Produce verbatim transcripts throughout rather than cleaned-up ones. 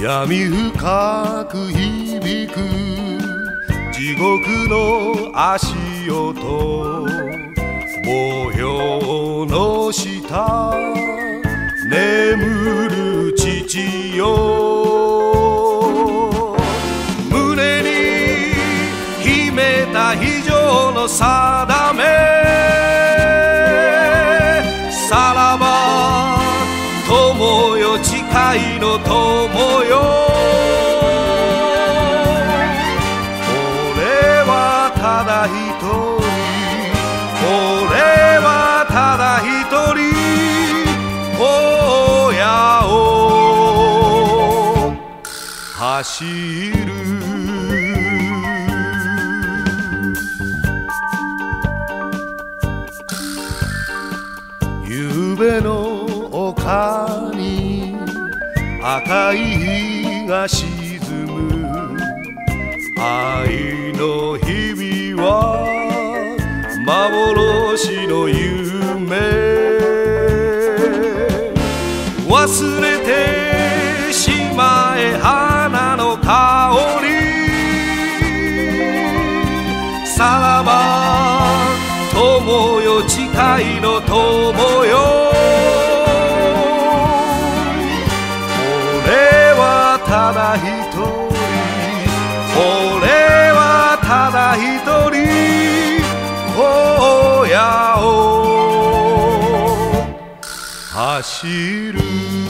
闇深く響く地獄の足音、模様の下眠る父よ、胸に秘めた非常の定め、さらば友よ誓いの友よ、俺はただ一人、俺はただ一人荒野を走る。夕べの丘に赤い日が沈む、愛の日々は幻の夢、忘れてしまえ花の香り、さらば友よ誓いの友よ、俺はただ一人、俺はただ一人荒野を走る。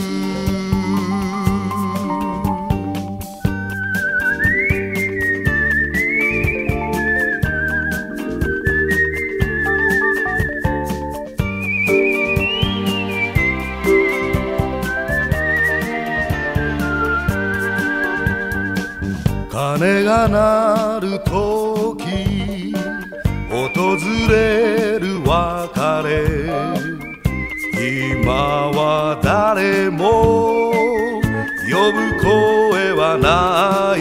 鐘が鳴るとき訪れる別れ、今は誰も呼ぶ声はない、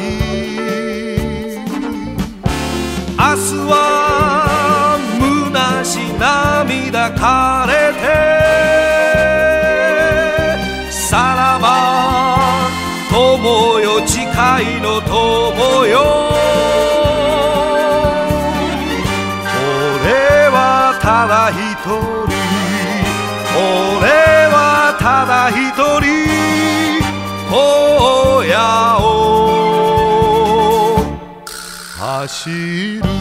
明日は虚し涙枯れて、さらば友よ誓いの友よ、俺はただ一人、俺はただ一人荒野を走る。